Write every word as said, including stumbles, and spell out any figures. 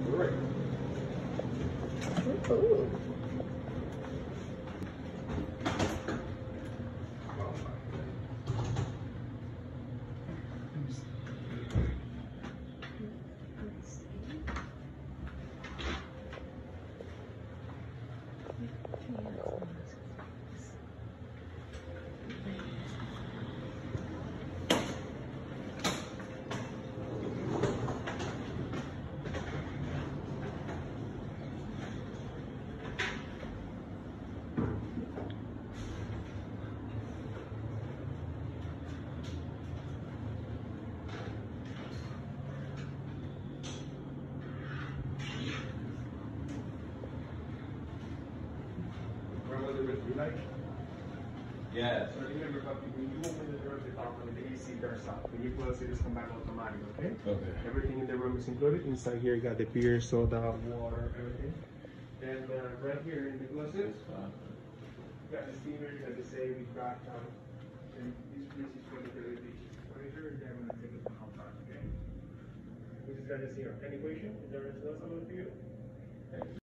All right. Ooh. You like? Yeah. So remember, Papi, when you open the door of the car, when the A C turns off, when you close it, it's come back automatic, okay? Okay. Everything in the room is included. Inside here, you got the beer, soda, water, everything. And uh, right here in the closet, you got the steamer, you got the save, you got, um, and this place is for the television. Furniture, and then I'm gonna take it from outside, okay? We just got this here. Any question? Is there anything else I want to do?